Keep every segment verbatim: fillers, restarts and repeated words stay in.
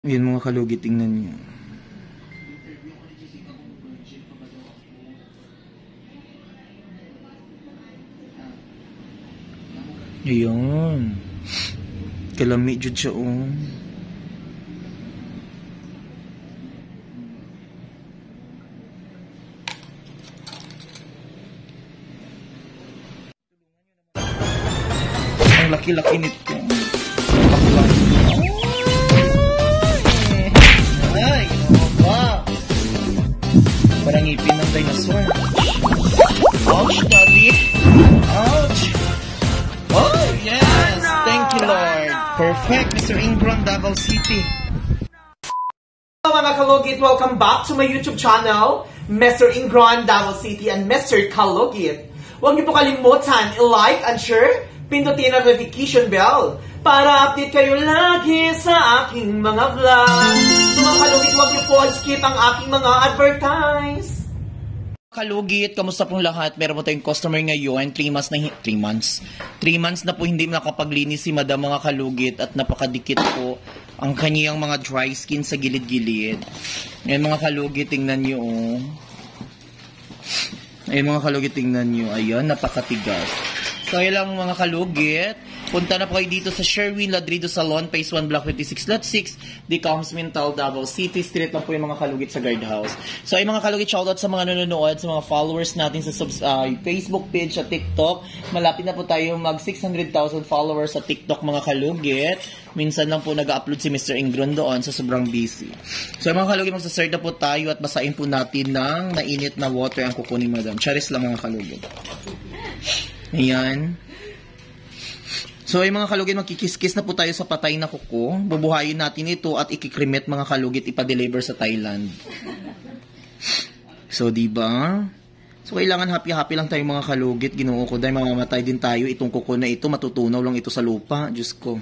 Yun mga kalugit, tingnan nyo. Ayan. Kalami jud siya oh. Ang laki-laki nito. Ay, wow. Parang ngipin ng dinosaur. Ouch, daddy. Ouch. Oh, yes. Thank you, Lord. Perfect, Mister Ingron, Davao City. Hello mga kalugit, welcome back to my YouTube channel, Mister Ingron, Davao City, and Mister Kalugit. Huwag niyo po kalimutan i-like and share, pindutin ang notification bell para update kayo lagi sa aking mga vlog. So mga kalugit, huwag niyo po skip ang aking mga advertise. Kalugit, kamusta pong lahat? Meron po tayong customer ngayon, three months na, three months, three months na po hindi nakapaglinis si Madam mga kalugit at napakadikit po ang kanyang mga dry skin sa gilid-gilid. Ayan mga kalugit, tingnan nyo oh. Ayan mga kalugit, tingnan nyo. Ayan, napakatigas. So ayan lang mga kalugit. Punta na po kayo dito sa Sherwin Ladrido Salon, Phase one, Block fifty-six, Lot six, Decoms Mental, Davao City. Street lang po yung mga kalugit sa guardhouse. So ay mga kalugit, shoutout sa mga nanonood, sa mga followers natin sa subs, uh, Facebook page at TikTok. Malapit na po tayo mag six hundred thousand followers sa TikTok mga kalugit. Minsan lang po nag-upload si Mister Ingron doon sa sobrang busy. So mga kalugit, magsasard na po tayo at basahin po natin ng nainit na water ang kuko ni Madam. Charis lang mga kalugit. Ayan. So ay mga kalugit, magkikis-kis na po tayo sa patay na kuko. Bubuhayin natin ito at ikikrimit mga kalugit, ipa-deliver sa Thailand. So di ba? So kailangan happy-happy lang tayo mga kalugit. Ginoo ko dahil mamamatay din tayo. Itong kuko na ito, matutunaw lang ito sa lupa. Diyos ko.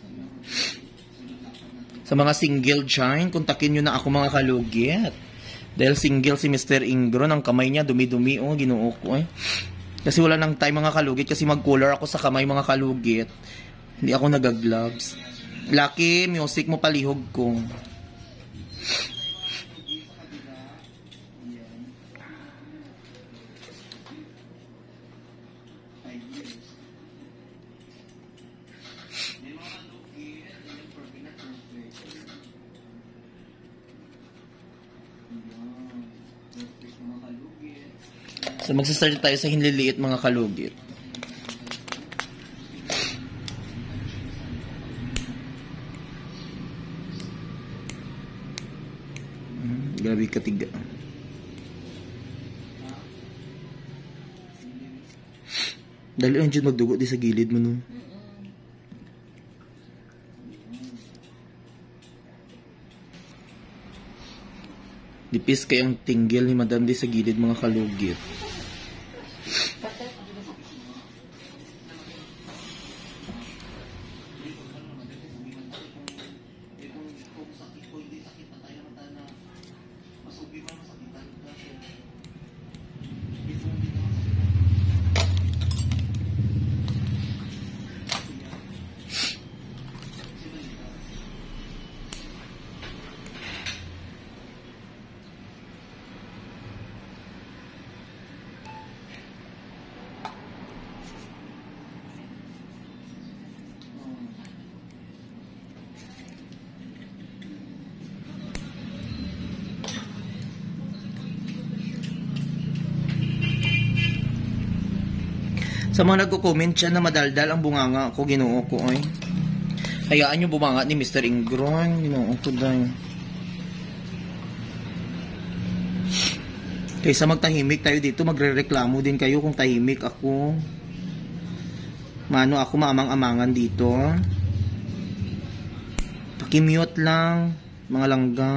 Sa mga single dyan, kontakin nyo na ako mga kalugit. Dahil single si Mister Ingron, ang kamay niya dumi-dumi. Oh, ginoo ko eh. Kasi wala nang time mga kalugit, kasi mag-color ako sa kamay mga kalugit. Hindi ako nag-gloves. Lucky, music mo palihog ko. So magsastart tayo sa hinliliit mga kalugit. Hmm, grabe katiga. Dali ang dyan magdugo di sa gilid mo no. Dipis kayang tinggil ni Madam di sa gilid mga kalugit. Sa mga nagko-comment siya na madaldal ang bunganga ko, ginoo ko ay. Hayaan yung bumanga ni Mister Ingron, ginoo ko dahil. Kaysa magtahimik tayo dito, magre-reklamo din kayo kung tahimik ako. Mano ako maamang-amangan dito. Pakimute lang, mga langga.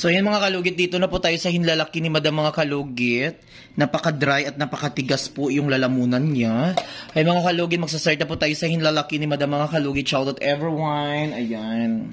So yan mga kalugit, dito na po tayo sa hinlalaki ni Madam mga kalugit. Napaka-dry at napakatigas po yung lalamunan niya. Ay mga kalugit, magsasart na po tayo sa hinlalaki ni Madam mga kalugit. Shout out everyone. Ayan.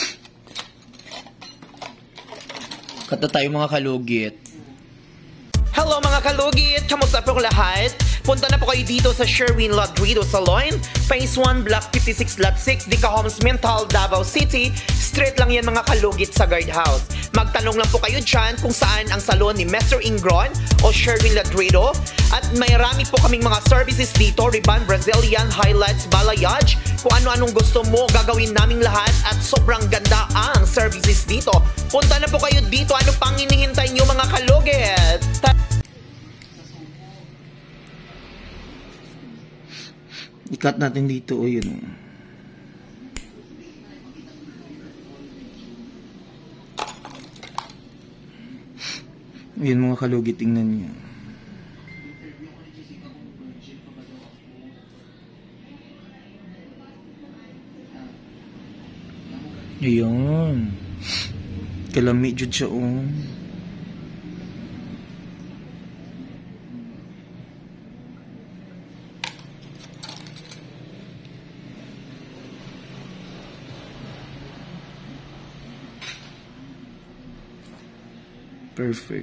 Kata tayo mga kalugit. Hello mga kalugit! Kamusta po lahat? Punta na po kayo dito sa Sherwin Ladrido Salon, Phase one, Block fifty-six, Lot six, Dica Homes, Mental, Davao City. Straight lang yan mga kalugit sa guardhouse. Magtanong lang po kayo dyan kung saan ang salon ni Mister Ingron o Sherwin Ladrido. At may rami po kaming mga services dito, Ribbon, Brazilian, highlights, balayage. Kung ano-anong gusto mo, gagawin naming lahat at sobrang ganda ang services dito. Punta na po kayo dito. Ano pang hinihintay nyo mga kalugit? I-cut natin dito o yun. Ayan mga kalugit, tingnan nyo. Ayan. Kalami jud siya oh. Perfect.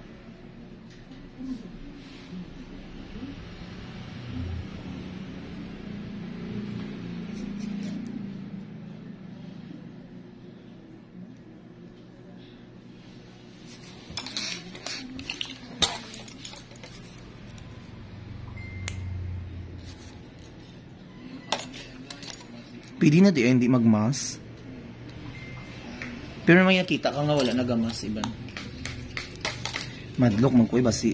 Pwede na di hindi magmas. Pero may nakita ka nga wala nagamas iban. Madlok magkuy basi.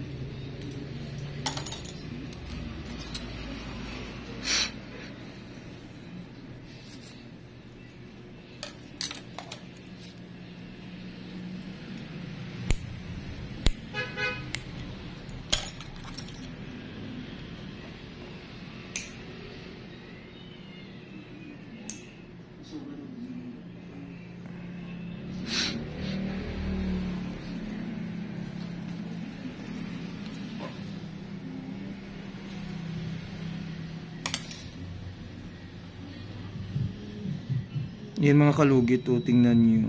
Yan mga kalugit oh, tingnan nyo.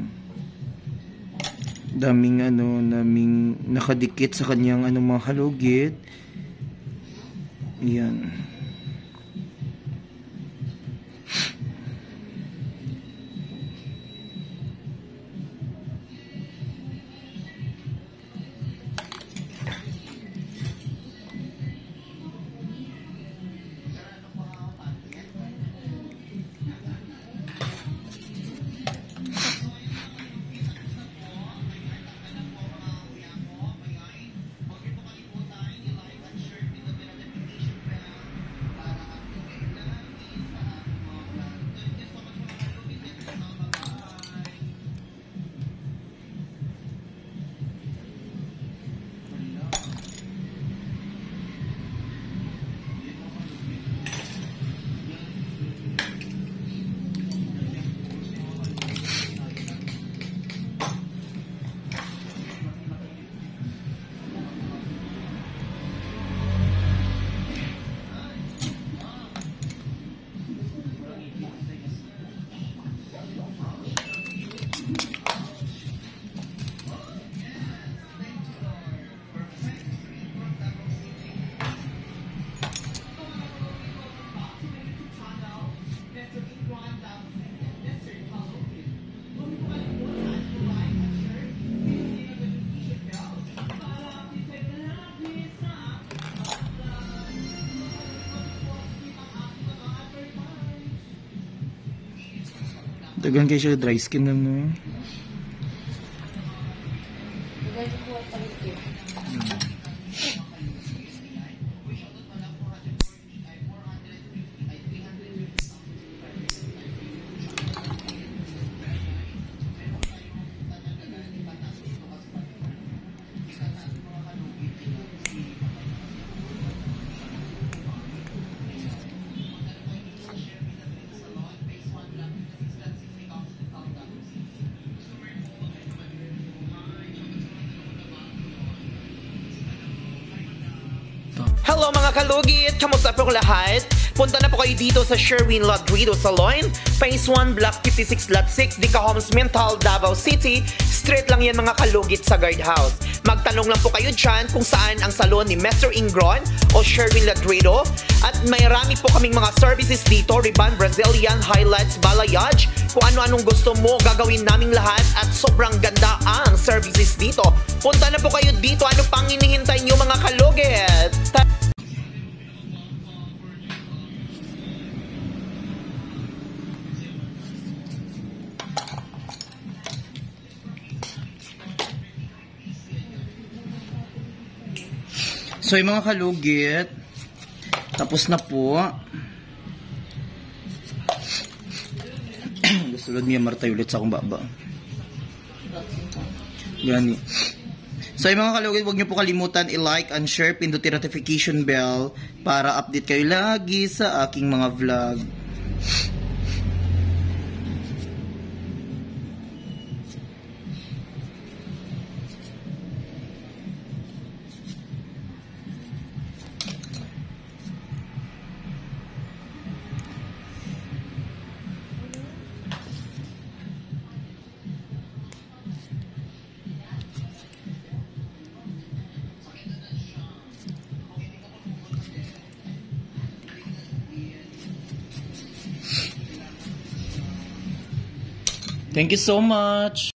Daming ano, daming nakadikit sa kanyang ano mga kalugit. Yan. Tagan kayo siya dry skin lang no. Hello mga kalugit! Kamusta po lahat? Punta na po kayo dito sa Sherwin Ladrido Salon, Phase one, Block fifty-six, Lot six, Dica Homes, Mental, Davao City. Straight lang yan mga kalugit sa guardhouse. Magtanong lang po kayo dyan kung saan ang salon ni Mister Ingron o Sherwin Ladrido. At may rami po kaming mga services dito, ribbon, Brazilian, highlights, balayage. Kung ano-anong gusto mo, gagawin naming lahat at sobrang ganda ang services dito. Punta na po kayo dito. Ano pang hinihintay nyo mga kalugit? So yung mga kalugit, tapos na po. Gusto lang niya martay ulit sa akong baba. Gani. So yung mga kalugit, huwag niyo po kalimutan i-like and share, pindutin notification bell para update kayo lagi sa aking mga vlog. Thank you so much.